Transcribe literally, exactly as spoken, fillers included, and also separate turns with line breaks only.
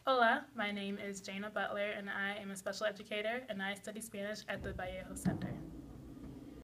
Hola, my name is Jana Butler, and I am a special educator, and I study Spanish at the Vallejo Center.